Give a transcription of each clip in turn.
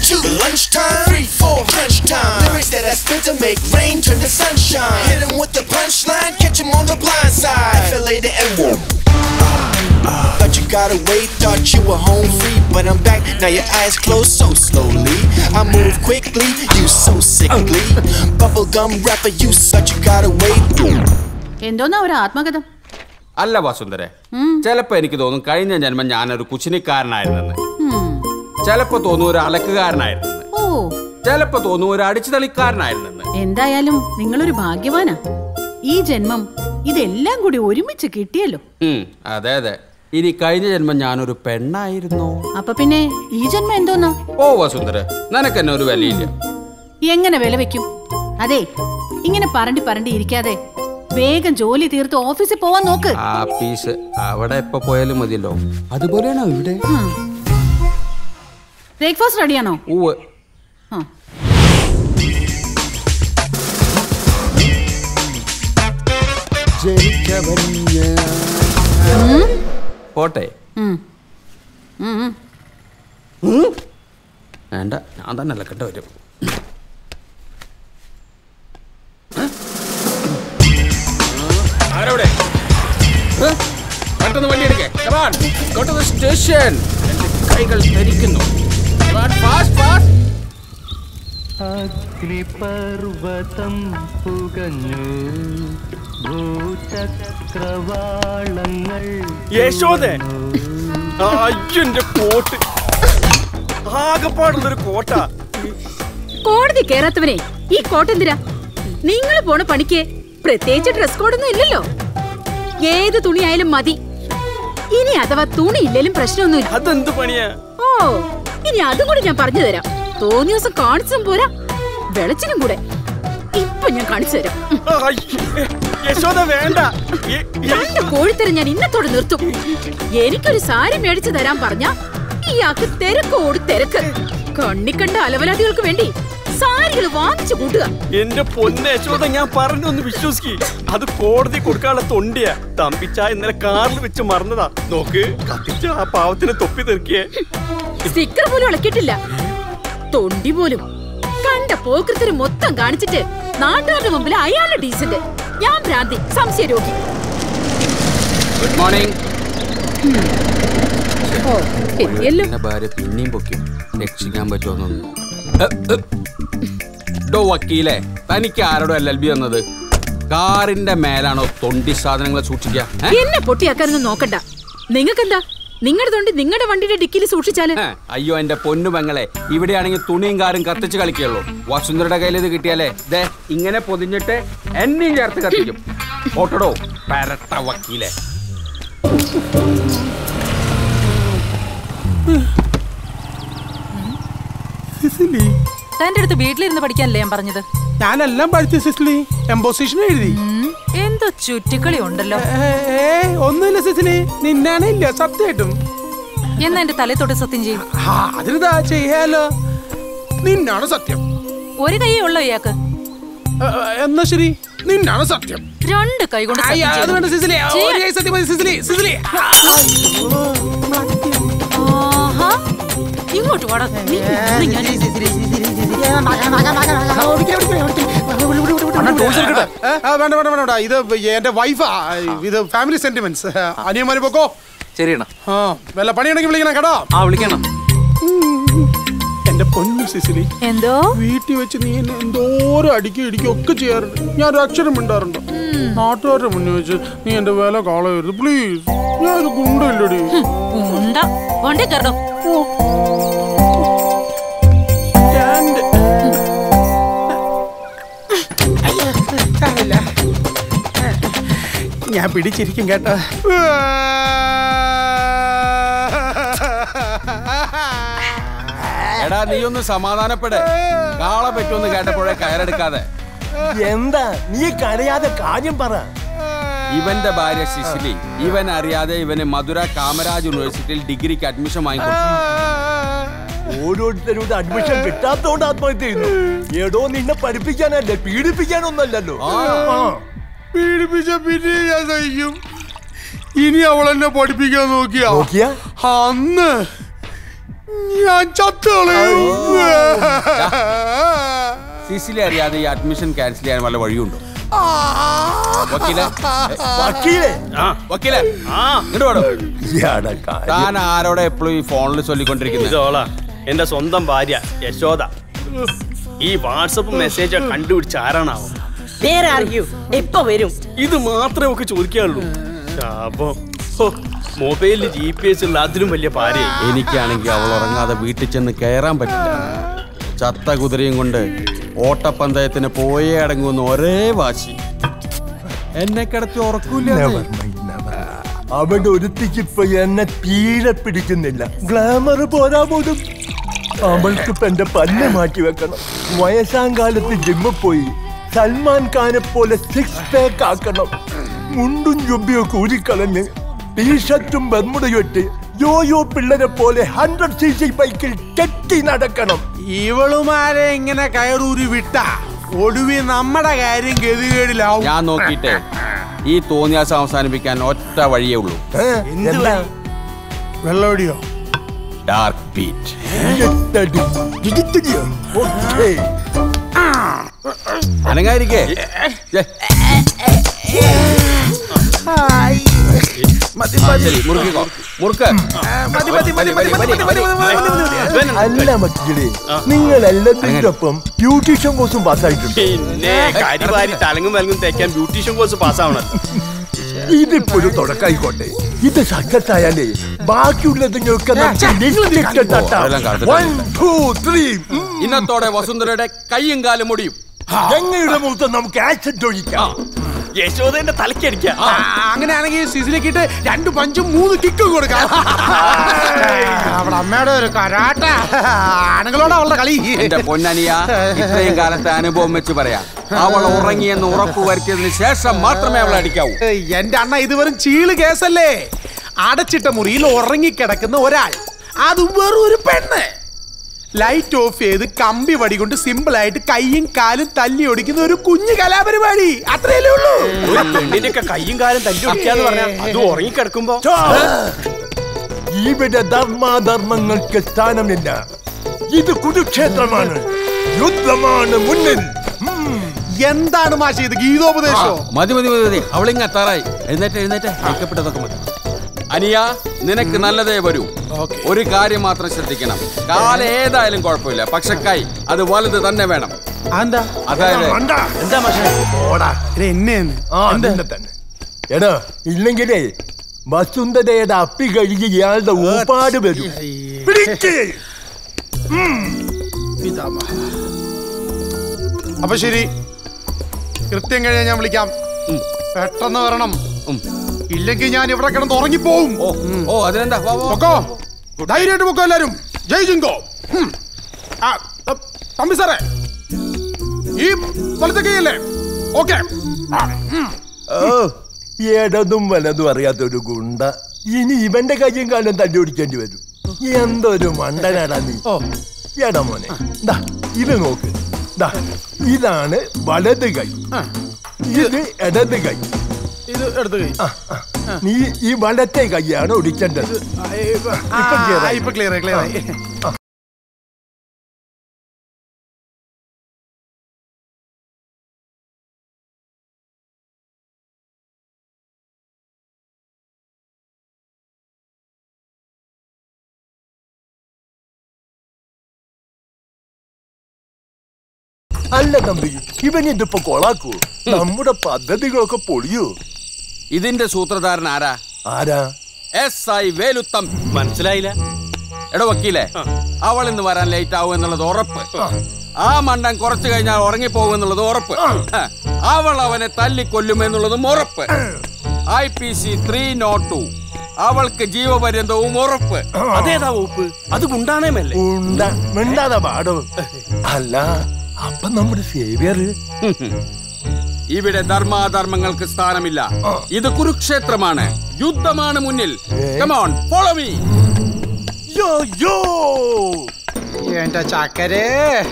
2, lunchtime. 3, 4, crunch time. Lyrics that I spit to make rain turn to sunshine. Hit him with the punchline, catch him on the blind side. FLA to M1. Thought you got away, thought you were home free, but I'm back, now your eyes closed so slowly. I move quickly, you so sickly. Bubblegum rapper, you such you got away. എന്തോന്നാ ഒരു ആത്മകഥ? അല്ല വസുന്ധരെ, ചിലപ്പോ എനിക്ക് തോന്നും കഴിഞ്ഞ ജന്മം ഞാനൊരു കുച്ചിനിക്കാരനായിരുന്നെന്ന്, ചിലപ്പോ തോന്നും ഒരു അലക്കുകാരനായിരുന്നെന്ന്, ചിലപ്പോ തോന്നും ഒരു അടിച്ചുതളിക്കാരനായിരുന്നെന്ന്. എന്തായാലും നിങ്ങളൊരു ഭാഗ്യവാനാ. ഈ ജന്മം ഇതെല്ലാം കൂടി ഒരുമിച്ച് കിട്ടിയല്ലോ. അതെ അതെ. ഇനി കഴിഞ്ഞ ജന്മം ഞാനൊരു പെണ്ണായിരുന്നു. അപ്പൊ പിന്നെ ഈ ജന്മം എന്തോന്നാ? ഓ വസുന്ധര, നിനക്കെന്നെ ഒരു വിലയില്ല. എങ്ങനെ വില വെക്കും? അതെ, ഇങ്ങനെ പറണ്ടി ഇരിക്കാതെ വേഗം ജോലി തീർത്ത് ഓഫീസിൽ പോവാൻ നോക്ക്. ആഫീസ് അവിടെ എപ്പോ പോയാലും മതിയല്ലോ. അതുപോലെയാണോ ഇവിടെ? ബ്രേക്ക്ഫാസ്റ്റ് റെഡിയാണോ? പോട്ടെ. വേണ്ട, ഞാൻ തന്നെ അലക്കേണ്ട വരും. ആരവിടെ? പെട്ടെന്ന് വണ്ടി എടുക്കേ. Go to the station. എന്റെ കൈകൾ ധരിക്കുന്നു. അഗ്നിപർവതം പുകഞ്ഞു ഭൂചക്രവാളങ്ങൾ. യശോദേ, അയ്യന്റെ കോട്ട് ആകെപ്പാടുള്ളൊരു കോട്ടാ. കോടതി കേറാത്തവനെ ഈ കോട്ട് എന്തിനാ? നിങ്ങൾ പോണ പണിക്ക് പ്രത്യേകിച്ച് ഡ്രസ് കോഡൊന്നും ഇല്ലല്ലോ. ഏത് തുണിയായാലും മതി. ഇനി അഥവാ തുണി ഇല്ലേലും പ്രശ്നമൊന്നുമില്ല. അതെന്ത് പണിയാ? ഓ, ഇനി അതും കൂടി ഞാൻ പറഞ്ഞു തരാം. തോന്നിയ ദിവസം കാണിച്ചും പോരാ, വെളച്ചിനും കൂടെ. ഇപ്പൊ ഞാൻ കാണിച്ചു തരാം. യശോദ വേണ്ട. രണ്ട് കോഴിത്തരം ഞാൻ ഇന്നത്തോടെ നിർത്തും. എനിക്കൊരു സാരി മേടിച്ചു തരാൻ പറഞ്ഞ ഇയാൾക്ക് തിരക്കോട് തിരക്ക്. കണ്ണിക്കണ്ട അലവലാദികൾക്ക് വേണ്ടി സാരികൾ വാങ്ങിച്ചു കൂട്ടുക. എന്റെ പൊന്ന യശോദ, ഞാൻ പറഞ്ഞൊന്ന് വിശ്വസിക്ക്. അത് കോടതി കൊടുക്കാനുള്ള തൊണ്ടിയാ. തമ്പിച്ച ഇന്നലെ കാറിൽ വെച്ച് മറന്നതാ. നോക്ക്, കത്തിച്ച ആ പാവത്തിന് തൊപ്പി തെറിക്കേ. സ്റ്റിക്കർ പോലും ഇളക്കിയിട്ടില്ല, തൊണ്ടി പോലും. കണ്ട പോക്കൃത്തിന് മൊത്തം കാണിച്ചിട്ട് നാട്ടുകാരുടെ മുമ്പിൽ അയാളുടെ ഡീസന്റ്, ഞാൻ ഭ്രാന്തി, സംശയ രോഗി. Good morning. ഭാര്യ പിന്നെയും പൊക്കും. രക്ഷിക്കാൻ പറ്റുമെന്നൊന്നും. ഡോ വക്കീലെ, തനിക്ക് ആരോടോ LLB വന്നത്? കാറിന്റെ മേലാണോ തൊണ്ടി സാധനങ്ങൾ സൂക്ഷിക്കുക? എന്നെ പൊട്ടിയാക്കാനൊന്നും നോക്കണ്ട. നിങ്ങൾക്കെന്താ? നിങ്ങളുടെ തൊണ്ടി നിങ്ങളുടെ വണ്ടിയുടെ ഡിക്കിയിൽ സൂക്ഷിച്ചാല്? അയ്യോ എന്റെ പൊന്നു പെങ്ങളെ, ഇവിടെയാണെങ്കിൽ തുണിയും കാറും കത്തിച്ച് കളിക്കുള്ളൂ. വസുന്ധരയുടെ കയ്യിൽ ഇത് കിട്ടിയാലേ ദേ ഇങ്ങനെ പൊതിഞ്ഞിട്ട് എന്നെയും ചേർത്ത് കത്തിക്കും. ഓട്ടടോ പരട്ട വക്കീലെ. തന്റെ അടുത്ത് വീട്ടിലിരുന്ന് പഠിക്കാനല്ലേ ഞാൻ പറഞ്ഞത്? ഞാനെല്ലാം പഠിച്ചു സിസിലി. എംബോസിഷൻ എഴുതി. എന്തോ ചുറ്റിക്കളി ഉണ്ടല്ലോ. ഒന്നുമില്ല സിസിലി, നിന്നാണ് ഇല്ല സത്യമായിട്ടും. എന്നാ എന്റെ തലേ തൊട്ട് സത്യം ചെയ്യും. അതിനിതാ ചെയ്യാലോ. നിന്നാണ് സത്യം. ഒരു കൈയേ ഉള്ളോ ഇയാൾക്ക്? എന്നാ ശരി, നിന്നാണ് സത്യം. രണ്ട് കൈ കൊണ്ട് ഇങ്ങോട്ട് വാടാ. വേണ്ട വേണ്ട വേണ്ട, ഇത് എന്റെ വൈഫാ. ഇത് ഫാമിലി സെന്റിമെന്റ്സ്. അനിയന്മാര് പോക്കോ. ശരിയാണ്. വല്ല പണിയുണ്ടെങ്കിൽ വിളിക്കണം കേട്ടോ. വിളിക്കണം. എന്റെ പൊന്നു സിസിലി, എന്തോ വീട്ടിൽ വെച്ച് നീ എന്നെ എന്തോരം അടിക്കും ഒക്കെ ചെയ്യാറുണ്ട്. ഞാൻ ഒരു അക്ഷരം മിണ്ടാറുണ്ടോ? നാട്ടുകാരുടെ മുന്നിൽ വെച്ച് നീ എന്റെ വില കളയരുത് പ്ലീസ്. ഞാൻ ഒരു ഗുണ്ടല്ലടി. ഞാൻ പിടിച്ചിരിക്കും കേട്ടോ. എടാ നീ ഒന്ന് സമാധാനപ്പെടേ. കാളെ പറ്റുമെന്ന് കേട്ടപ്പോഴേ കയറെടുക്കാതെ. എന്താ നീ കരയാതെ കാര്യം പറ. ഇവന്റെ ഭാര്യ സിസിലി ഇവൻ അറിയാതെ ഇവന് മധുര കാമരാജ് യൂണിവേഴ്സിറ്റിയിൽ ഡിഗ്രിക്ക് അഡ്മിഷൻ വാങ്ങിക്കൊടുത്തു. ഓരോരുത്തരുടെ അഡ്മിഷൻ കിട്ടാത്തോണ്ട് ആത്മഹത്യ ചെയ്യുന്നു. ഏടോ നിന്നെ പഠിപ്പിക്കാനല്ലേ, പീഡിപ്പിക്കാനൊന്നല്ലോ. പീഡിപ്പിച്ച പിന്നെ ഞാൻ സഹിക്കും. ഇനി അവളെന്നെ പഠിപ്പിക്കാൻ നോക്കിയാ അന്ന് ഞാൻ ചത്തോളെ. സിസിലി അറിയാതെ ഈ അഡ്മിഷൻ ക്യാൻസൽ ചെയ്യാൻ വല്ല വഴിയുണ്ടോ? വക്കീലെ വക്കീലെ താൻ ആരോടെ എപ്പോഴും ഈ ഫോണിൽ ചൊല്ലിക്കൊണ്ടിരിക്കുന്നത്? എന്റെ സ്വന്തം ഭാര്യ യശോദ. ഈ വാട്സപ്പ് മെസ്സേജ് കണ്ടുപിടിച്ച ആരാണാവോ? ഇപ്പൊ വരും. ഇത് മാത്രമേ ഒക്കെ ചോദിക്കാനുള്ളൂ. മൊബൈലിൽ GPS ഉള്ള അതിലും വലിയ ഭാര്യ. എനിക്കാണെങ്കിൽ അവൾ ഉറങ്ങാതെ വീട്ടിൽ ചെന്ന് കയറാൻ പറ്റില്ല. ചത്ത കുതിരയും കൊണ്ട് ഓട്ടപ്പന്തയത്തിന് പോയേ അടങ്ങുന്ന ഒരേ വാശി. എന്നെ കിടത്തി ഉറക്കൂല. അവിടെ ഒരുത്തിക്കിപ്പോ എന്നെ തീരെ പിടിക്കുന്നില്ല. ഗ്ലാമർ പോരാ പോലും. അവൾക്കിപ്പോ എന്റെ പല്ല് മാറ്റി വെക്കണം. വയസ്സാം കാലത്ത് ജിമ്മിൽ പോയി സൽമാൻ ഖാനെ പോലെ 6 പാക്ക് ആക്കണം. മുണ്ടും ജുബിയൊക്കെ ഊരിക്കളഞ്ഞ് ടീഷർട്ടും ബർമുടയും ഇട്ട് യോയോ പിള്ളേരെ പോലെ 100cc ബൈക്കിൽ കെട്ടി നടക്കണം. ഇവളുമാരെ ഇങ്ങനെ കയറൂരി വിട്ട ഒടുവി നമ്മുടെ കാര്യം ഗതികേടിലാവും. ഞാൻ നോക്കിട്ടെ ഈ തോന്നിയാസം അവസാനിപ്പിക്കാൻ ഒറ്റ വഴിയേ ഉള്ളൂ. വെള്ളോടിയോ? Dark beat. അനങ്ങായിരിക്കേ. അല്ല മക്കളെ, നിങ്ങൾ എല്ലാത്തിനൊപ്പം ബ്യൂട്ടീഷ്യൻ കോഴ്സും പാസ്സായിട്ടുണ്ട്. പിന്നെ കരിവാരി തലങ്ങും വലങ്ങും തേക്കാൻ ബ്യൂട്ടീഷ്യൻ കോഴ്സ് പാസ്സാവണം. ഇതിപ്പോഴും തുടക്കായിക്കോട്ടെ. ഇത് സക്സസ് ആയാലേ ബാക്കിയുള്ളതിനൊക്കെ ഇന്നത്തോടെ വസുന്ധരയുടെ കയ്യും കാലും മുടിയും. ഞങ്ങളുടെ മുഖത്ത് നമുക്ക് ആക്സിഡന്റ് ഒഴിക്കാം. യശോദന്റെ തലക്കടിക്കാം. അങ്ങനെയാണെങ്കിൽ സിസിലിക്കിട്ട് 2 പഞ്ചും 3 കിക്കും കൊടുക്കാം. അവളെ അമ്മയുടെ ഒരു കരാട്ട ആണുങ്ങളോട് അവളുടെ കളി. എന്റെ പൊന്നനിയ, ഇത്രയും കാലത്തെ അനുഭവം വെച്ച് പറയാം, അവൾ ഉറങ്ങിയെന്ന് ഉറപ്പ് വരുത്തിയതിന് ശേഷം മാത്രമേ അവളെ അടിക്കാവൂ. എന്റെ അണ്ണ ഇത് വെറും ചീള് കേസല്ലേ. അടച്ചിട്ട മുറിയിൽ ഉറങ്ങിക്കിടക്കുന്ന ഒരാൾ, അത് വെറും ഒരു പെണ്ണ്. ലൈറ്റ് ഓഫ് ചെയ്ത് കമ്പി വടി കൊണ്ട് സിമ്പിൾ ആയിട്ട് കൈയും കാലും തല്ലി ഒടിക്കുന്ന ഒരു കുഞ്ഞു കലാപരിപാടി. അത്രയല്ലേ ഉള്ളൂ. ഒരു പെണ്ണിന്റെ കൈയും കാലും തല്ലി ഒടിക്കാന്ന് പറഞ്ഞാൽ അത് ഉറങ്ങിക്കിടക്കുമ്പോ. ഇവിടെ ധർമാധർമ്മങ്ങൾക്ക് സ്ഥാനമില്ല. ഇത് കുരുക്ഷേത്രമാണ്. യുദ്ധമാണ് മുന്നിൽ. എന്താണ് മാഷി ഇത് ഗീതോപദേശോ? മതി മതി മതി, അവളിങ്ങ എത്താറായി. എഴുന്നേറ്റ് ഐക്യപ്പെട്ടതൊക്കെ മതി. അനിയ, നിനക്ക് നല്ലതേ വരൂ. ഒരു കാര്യം മാത്രം ശ്രദ്ധിക്കണം. കാല് ഏതായാലും കുഴപ്പമില്ല, പക്ഷെ കൈ അത് വലുത് തന്നെ വേണം. അതായത് എടാ, ഇല്ലെങ്കിലേ വസുന്ധരയുടെ അപ്പി കഴുകി ഇയാളുടെ ഊപ്പാട് വരും. അപ്പൊ ശരി, കൃത്യം കഴിഞ്ഞാൽ ഞാൻ വിളിക്കാം. പെട്ടെന്ന് വരണം, ഇല്ലെങ്കിൽ ഞാൻ ഇവിടെ കിടന്ന് ഉറങ്ങിപ്പോവും. ഓ അതിനെന്താ, ധൈര്യമായിട്ട് പൊക്കോ എല്ലാരും. ജയ് ജിങ്കോ. തമ്പി സാറേ, ഈ വലത്തെ കൈയല്ലേ? ഓക്കെ. ഇടതും വലതും അറിയാത്തൊരു ഗുണ്ട ഇനി ഇവന്റെ കയ്യും കാലം തല്ലിയൊടിക്കേണ്ടി വരും. എന്തൊരു മണ്ടനാടാ നീ. എടാ മോനെ, ഇത് നോക്ക്. ഇതാണ് വലത് കൈ, ഇത് ഇടത് കൈ. ഇത് എടുത്ത് കൈ. നീ ഈ വലത്തെ കൈയാണ് ഒടിക്കേണ്ടത്. ഇപ്പൊ ക്ലിയർ ആയി. അല്ല തമ്പി, ഇവൻ ഇതിപ്പോ കൊളാക്കൂ. നമ്മുടെ പദ്ധതികളൊക്കെ പൊളിയൂ. ഇതിന്റെ സൂത്രധാരൻ ആരാ? SI വേലുത്തം. മനസ്സിലായില്ല. എടോ വക്കീലെ, അവൾ ഇന്ന് വരാൻ ലേറ്റ് ആവും എന്നുള്ളത് ഉറപ്പ്. ആ മണ്ടൻ കുറച്ചു കഴിഞ്ഞാൽ ഉറങ്ങിപ്പോകും എന്നുള്ളത് ഉറപ്പ്. അവൾ അവനെ തല്ലിക്കൊല്ലുമെന്നുള്ളതും ഉറപ്പ്. IPC 302 അവൾക്ക് ജീവപര്യന്തവും ഉറപ്പ്. അതേതാ വകുപ്പ്? അത് ഗുണ്ടാണേമല്ലേ? മിണ്ടാതെ പാടോ. അല്ല, അപ്പൊ നമ്മുടെ സേവിയർ. ഇവിടെ ധർമാധർമ്മങ്ങൾക്ക് സ്ഥാനമില്ല. ഇത് കുരുക്ഷേത്രമാണ്. യുദ്ധമാണ് മുന്നിൽ. Come on, follow me. എന്റെ ചാക്കരേ.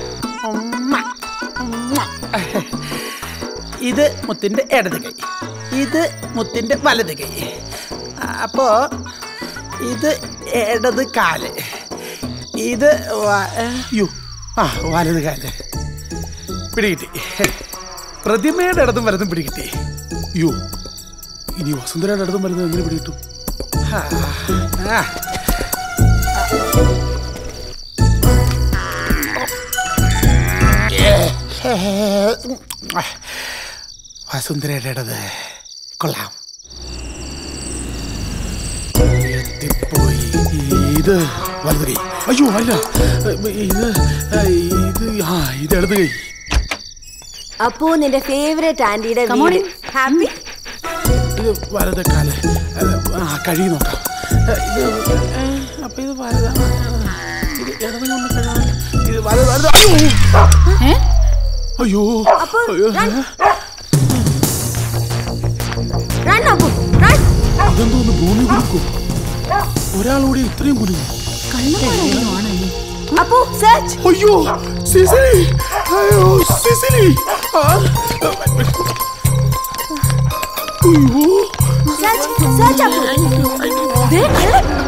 ഇത് മുത്തിന്റെ ഇടത് കൈ, ഇത് മുത്തിന്റെ വലത് കൈ. അപ്പോ ഇത് ഇടത് കാല്, ഇത് വലത് കാല്. പിടികിട്ടി. പ്രതിമയുടെ ഇടതും വലതും പിടികിട്ടി. യോ, ഇനി വസുന്ധരയുടെ ഇടതും വലതും എങ്ങനെ പിടികിട്ടും? വസുന്ധരയുടെ ഇടത് കൊള്ളാം. എത്തിപ്പോയി. ഇത് വലത് കൈ. അയ്യോ അല്ല, ഇത് ഇടത് കൈ. അപ്പോ നിന്റെ ഫേവറേറ്റ് ആന്റിയുടെ വീട്. ഹാപ്പി? ഇത് വലത് കാല്. കഴി നോക്കാം. അപ്പൊ ഇത് വലതാണ്. ഇത് ഇടത് കൊണ്ട് കഴിവാണ്. ഇത് വലത്. അയ്യോ അയ്യോ. അതെന്തോന്ന് ഭൂമി കുലുക്കും. ഒരാളൂടെ ഇത്രയും കുലുങ്ങും. അയ്യോ സിസിലി. അയ്യോ സിസിലി. അയ്യോ